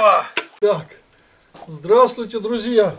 О! Так, здравствуйте, друзья!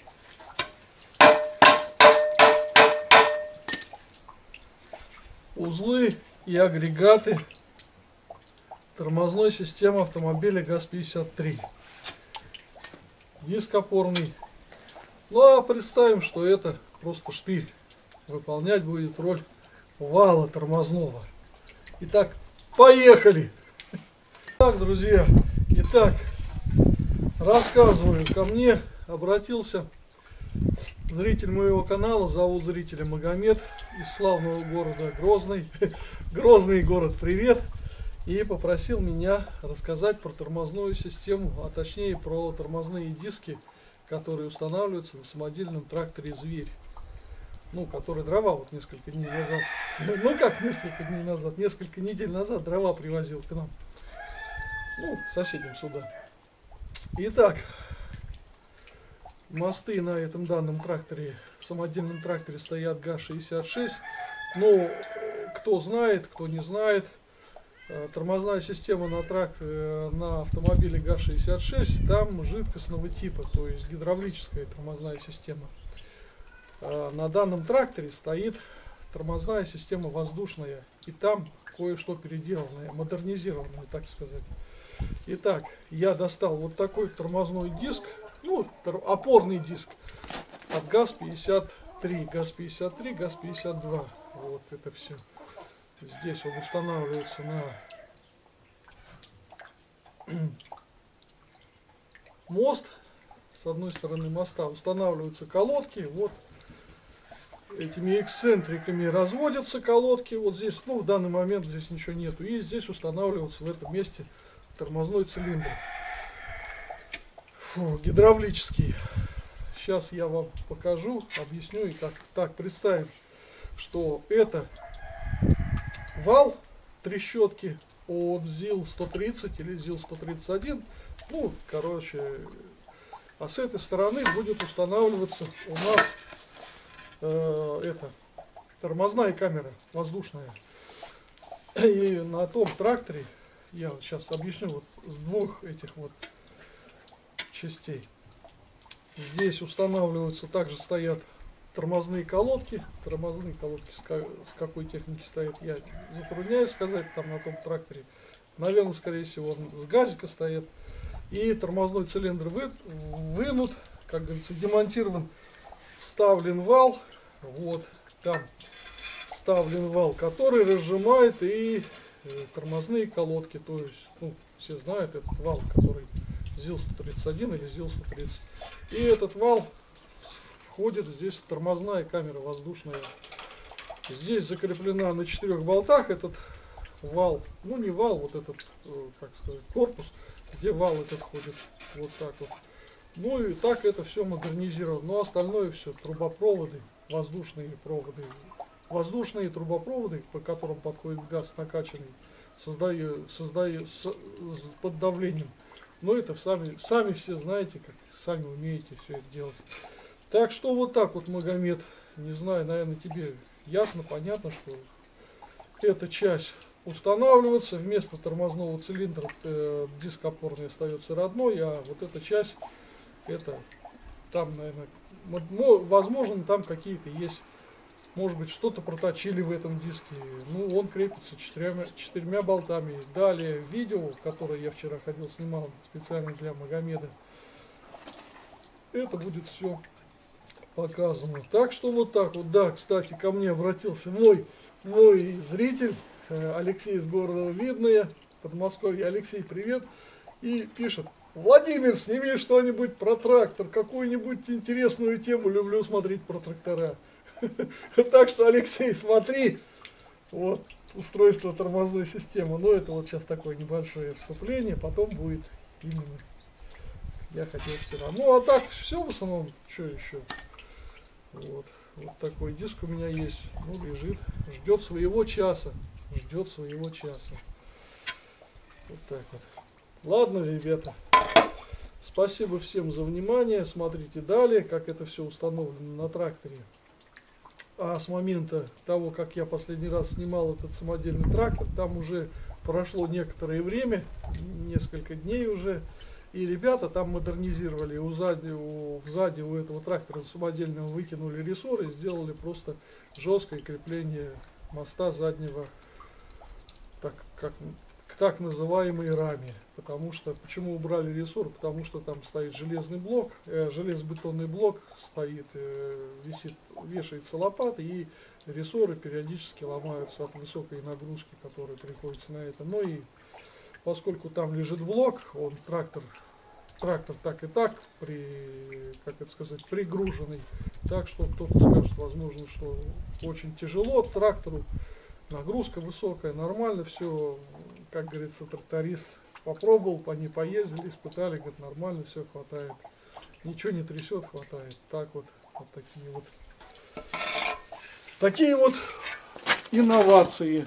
Узлы и агрегаты тормозной системы автомобиля ГАЗ-53. Диск опорный. Ну а представим, что это просто штырь. Выполнять будет роль вала тормозного. Итак, поехали! Так, друзья, итак, рассказываю. Ко мне обратился зритель моего канала, зовут зрителя Магомед, из славного города Грозный. Грозный город, привет! И попросил меня рассказать про тормозную систему, а точнее про тормозные диски, которые устанавливаются на самодельном тракторе «Зверь». Ну, который дрова вот несколько дней назад, ну как несколько дней назад, несколько недель назад дрова привозил к нам. Ну, соседям сюда. Итак, мосты на этом данном тракторе, самодельном тракторе, стоят ГАЗ-66. Но кто знает, кто не знает, тормозная система на автомобиле ГАЗ-66, там жидкостного типа, то есть гидравлическая тормозная система. На данном тракторе стоит тормозная система воздушная, и там кое-что переделанное, модернизированное, так сказать. Итак, я достал вот такой тормозной диск, ну, опорный диск от ГАЗ-53, ГАЗ-53, ГАЗ-52. Вот это все. Здесь он устанавливается на мост. С одной стороны моста устанавливаются колодки. Вот этими эксцентриками разводятся колодки. Вот здесь, ну, в данный момент здесь ничего нету. И здесь устанавливается в этом месте тормозной цилиндр. Фу, гидравлический. Сейчас я вам покажу, объясню и как. Так, представим, что это вал трещотки от ЗИЛ-130 или ЗИЛ-131. Ну, короче, а с этой стороны будет устанавливаться у нас тормозная камера воздушная. И на том тракторе, я вот сейчас объясню, вот с двух этих вот частей. Здесь устанавливаются, также стоят тормозные колодки. Тормозные колодки с какой техники стоят, я затрудняюсь сказать, там на том тракторе. Наверное, скорее всего, он с газика стоит. И тормозной цилиндр вынут, как говорится, демонтирован, вставлен вал. Вот там вставлен вал, который разжимает и тормозные колодки. То есть, ну, все знают этот вал, который ЗИЛ-131 или ЗИЛ-130. И этот вал входит здесь тормозная камера воздушная. Здесь закреплена на 4 болтах этот вал, ну не вал, вот этот, так сказать, корпус, где вал этот ходит, вот так вот. Ну и так это все модернизировано. Но остальное все трубопроводы, воздушные проводы, воздушные трубопроводы, по которым подходит газ накачанный, под давлением. Но это сами все знаете, как сами умеете все это делать. Так что вот так вот, Магомед, не знаю, наверное, тебе ясно, понятно, что эта часть устанавливается, вместо тормозного цилиндра диск опорный остается родной, а вот эта часть, это там, наверное, возможно, там какие-то есть, может быть, что-то проточили в этом диске. Ну, он крепится четырьмя болтами. Далее видео, которое я вчера ходил, снимал специально для Магомеда, это будет все показано. Так что вот так вот. Да, кстати, ко мне обратился мой зритель Алексей из города Видное, Подмосковье. Алексей, привет. И пишет: Владимир, сними что-нибудь про трактор, какую-нибудь интересную тему, люблю смотреть про трактора. Так что, Алексей, смотри, вот устройство тормозной системы. Но это вот сейчас такое небольшое вступление, потом будет именно, я хотел все равно. Ну а так все в основном, что еще. Вот такой диск у меня есть, ну, лежит, ждет своего часа, ждет своего часа. Вот так вот. Ладно, ребята, спасибо всем за внимание. Смотрите далее, как это все установлено на тракторе. А с момента того, как я последний раз снимал этот самодельный трактор, там уже прошло некоторое время, несколько дней уже. И ребята там модернизировали, сзади у этого трактора самодельного выкинули рессоры и сделали просто жесткое крепление моста заднего к так называемой раме. Потому что, почему убрали рессор? Потому что там стоит железный блок, железобетонный блок стоит, вешается лопата, и рессоры периодически ломаются от высокой нагрузки, которая приходится на это. Ну и поскольку там лежит блок, он трактор так и так, пригруженный, так что кто-то скажет, возможно, что очень тяжело трактору, нагрузка высокая, нормально все, как говорится, тракторист попробовал, они поездили, испытали, говорит, нормально, все хватает, ничего не трясет, хватает. Так вот такие вот инновации.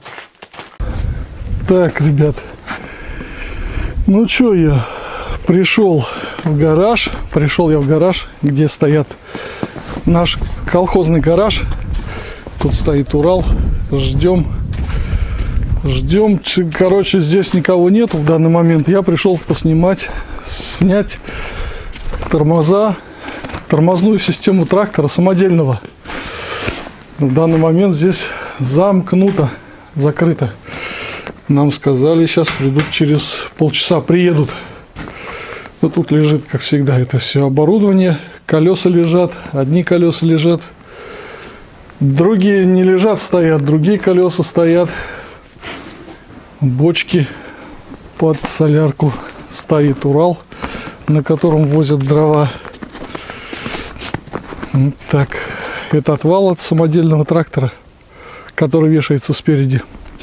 Так, ребят, ну что, я пришел я в гараж, где стоят наш колхозный гараж. Тут стоит Урал. Ждем. Короче, здесь никого нету в данный момент. Я пришел снять тормозную систему трактора самодельного. В данный момент здесь замкнуто, закрыто. Нам сказали, сейчас придут через полчаса, приедут. Вот тут лежит, как всегда, это все оборудование. Колеса лежат, одни колеса лежат. Другие не лежат, стоят, другие колеса стоят. Бочки под солярку, стоит Урал, на котором возят дрова. Так, это отвал от самодельного трактора, который вешается спереди.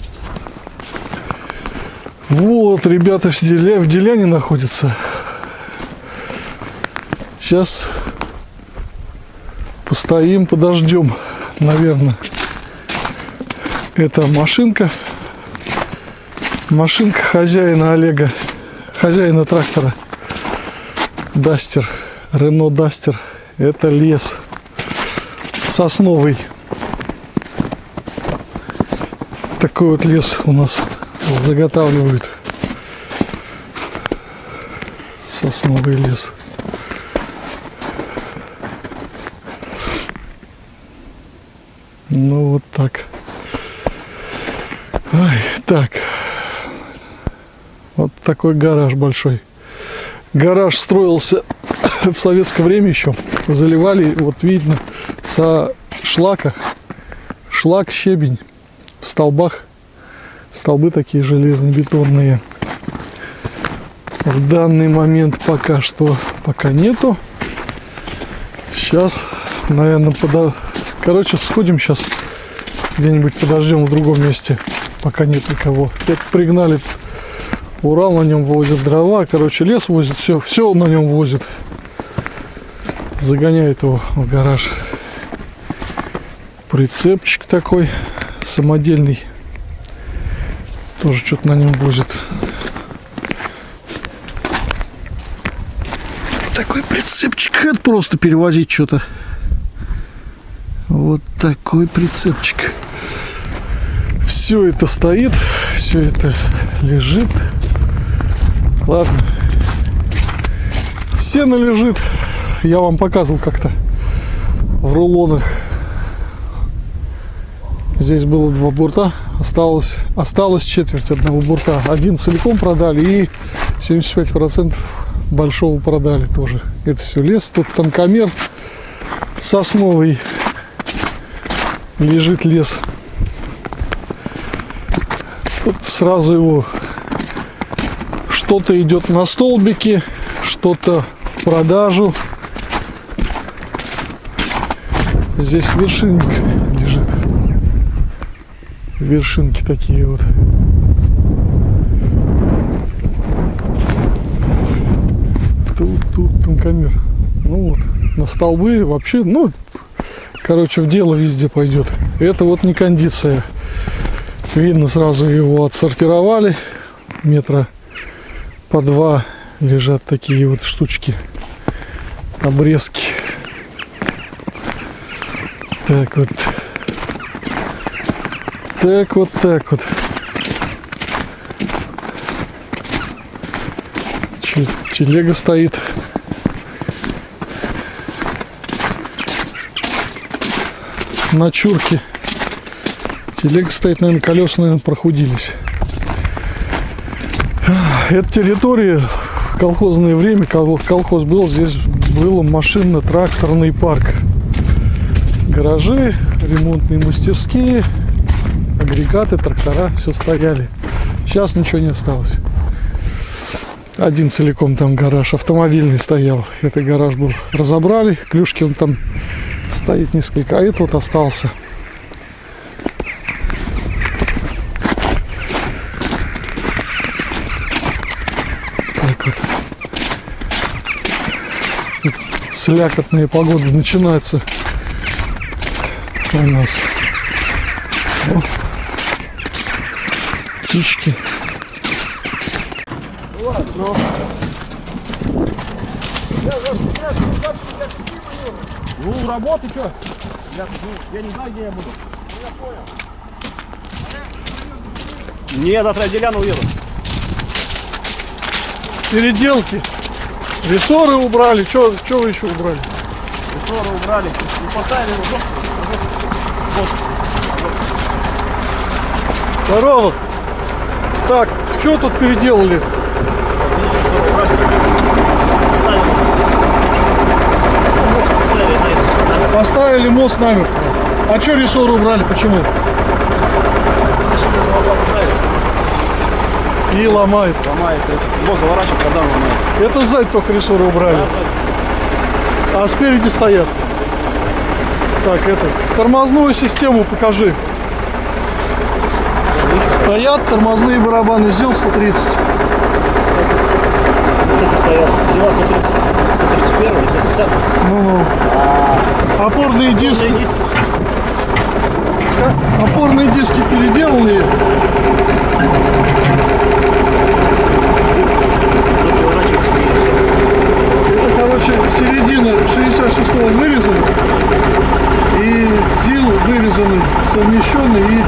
Вот, ребята в Деляне находятся. Сейчас постоим, подождем, наверное. Это машинка хозяина Олега, хозяина трактора. Дастер, Рено Дастер. Это лес сосновый. Такой вот лес у нас заготавливают. Сосновый лес. Ну вот так. Ай, так. Вот такой гараж большой. Гараж строился в советское время еще. Заливали, вот видно, со шлака. Шлак, щебень в столбах. Столбы такие железнобетонные. В данный момент пока нету. Сейчас, наверное, короче, сходим сейчас где-нибудь, подождем в другом месте, пока нет никого. Это пригнали Урал, на нем возят дрова, короче, лес возит, все на нем возит. Загоняет его в гараж. Прицепчик такой самодельный, тоже что-то на нем возит. Такой прицепчик, это просто перевозить что-то. Вот такой прицепчик. Все это стоит, все это лежит. Ладно. Сено лежит. Я вам показывал как-то в рулонах. Здесь было 2 бурта. Осталось четверть одного бурта. Один целиком продали и 75% большого продали тоже. Это все лес. Тут тонкомер сосновый. Лежит лес. Тут сразу его что-то идет на столбике, что-то в продажу. Здесь вершинник лежит. Вершинки такие вот. Тут тонкомер. Ну вот, на столбы вообще, ну, короче, в дело везде пойдет. Это вот не кондиция. Видно, сразу его отсортировали. Метра по 2 лежат такие вот штучки. Обрезки. Так вот. Так вот. Телега стоит. На чурке. Телега стоит, наверное, колеса, наверное, прохудились. Эта территория в колхозное время, колхоз был, здесь был машинно-тракторный парк. Гаражи, ремонтные мастерские, агрегаты, трактора, все стояли. Сейчас ничего не осталось. Один целиком там гараж автомобильный стоял. Этот гараж был, разобрали, клюшки он там стоит несколько, а этот вот остался. Так вот. Тут слякотная погода начинается у нас. О, птички. Ну, работы что? Я не знаю, где я буду. Я понял. Не, завтра я Деляну уеду. Переделки. Рессоры убрали. Что вы еще убрали? Рессоры убрали. И поставили вот. Здорово. Так, что тут переделали? Поставили мост намертво. А что рессоры убрали? Почему? И ломает. Ломает. Мост заворачивает, когда он ломает. Это сзади только рессоры убрали. А спереди стоят. Так, это. Тормозную систему покажи. Стоят тормозные барабаны. ЗИЛ 130. Это стоят ЗИЛа 130. 131 или 130. Ну. Опорные диски. Опорные диски переделанные. Это, короче, середина 66-го вырезана. И ЗИЛ вырезанный, совмещенный и...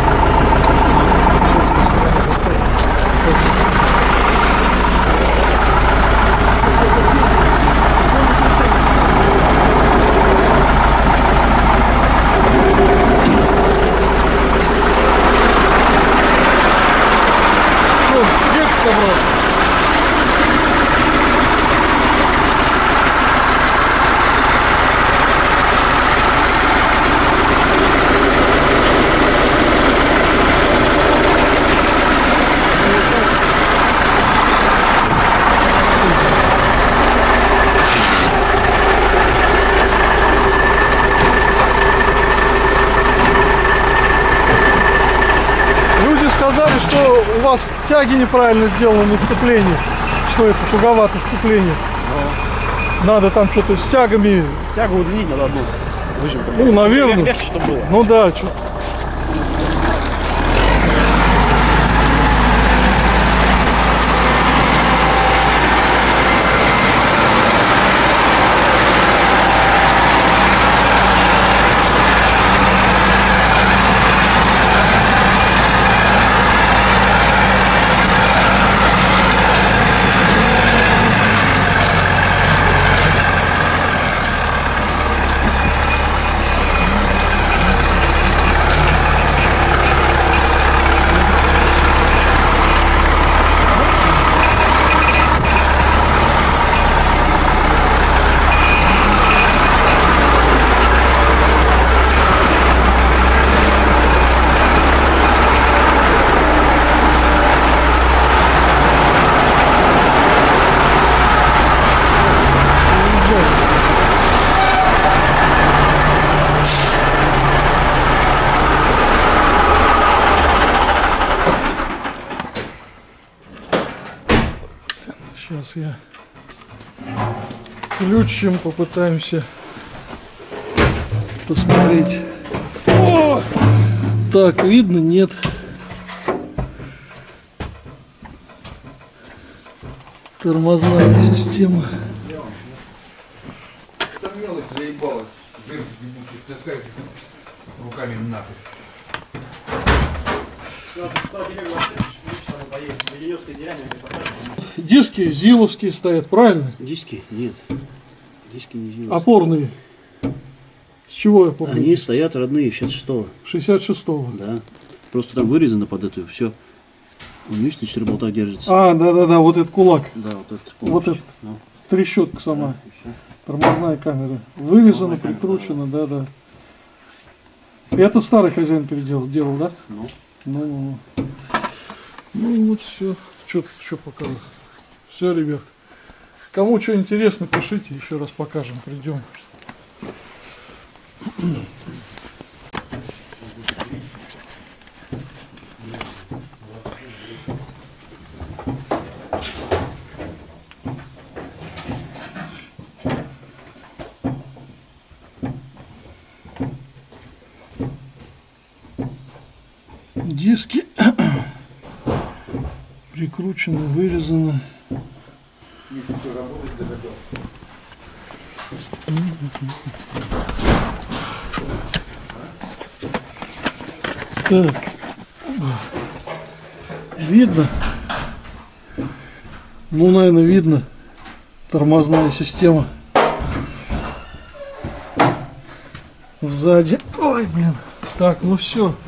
Сказали, что у вас тяги неправильно сделаны на сцеплении. Что это, туговато сцепление. Надо там что-то с тягами. Тягу удлинить надо одну. Выжимку. Ну, наверное. Легче, чтобы было. Ну да, что. Сейчас я ключом попытаемся посмотреть. О! Так, видно, нет. Тормозная система. Там мелочь заебалась. Жир ебучий, таскает руками нахуй. своей леденевской диаметре. Диски зиловские стоят, правильно? Диски? Нет. Диски не зиловские. Опорные. С чего опорные? Они диски? стоят родные, 66-го. 66-го. Да. Просто там вырезано под эту все. Он, видишь, на 4 болта держится. А, да, вот этот кулак. Да, вот этот. Вот полностью. этот. Ну, Трещотка сама. да, и всё. Тормозная камера. Вырезана, Тормозная камера, прикручена, да. Это старый хозяин делал, да? Ну. Ну вот все. Что показать. Все, ребят. Кому что интересно, пишите, еще раз покажем, придем. Диски прикручены, вырезаны. Так, видно? Ну, наверное, видно. Тормозная система сзади. Ой, блин. Так, ну все.